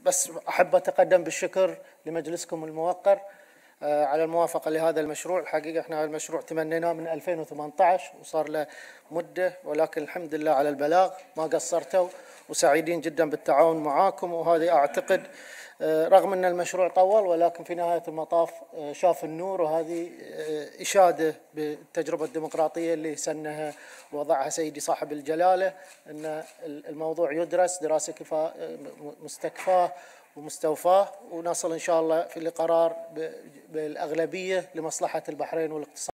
بس أحب أتقدم بالشكر لمجلسكم الموقر على الموافقة لهذا المشروع. الحقيقة احنا هذا المشروع تمنيناه من 2018 وصار له مدة، ولكن الحمد لله على البلاغ ما قصرتوا، وسعيدين جدا بالتعاون معاكم. وهذه أعتقد رغم أن المشروع طول، ولكن في نهاية المطاف شاف النور، وهذه إشادة بالتجربة الديمقراطية اللي سنها ووضعها سيدي صاحب الجلالة، أن الموضوع يدرس دراسة مستكفاه ومستوفاه، ونصل إن شاء الله في القرار بالأغلبية لمصلحة البحرين والاقتصاد.